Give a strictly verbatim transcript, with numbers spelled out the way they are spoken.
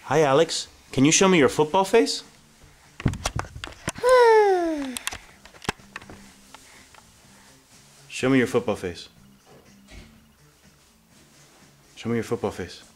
Hi, Alex. Can you show me your football face? Show me your football face. Show me your football face.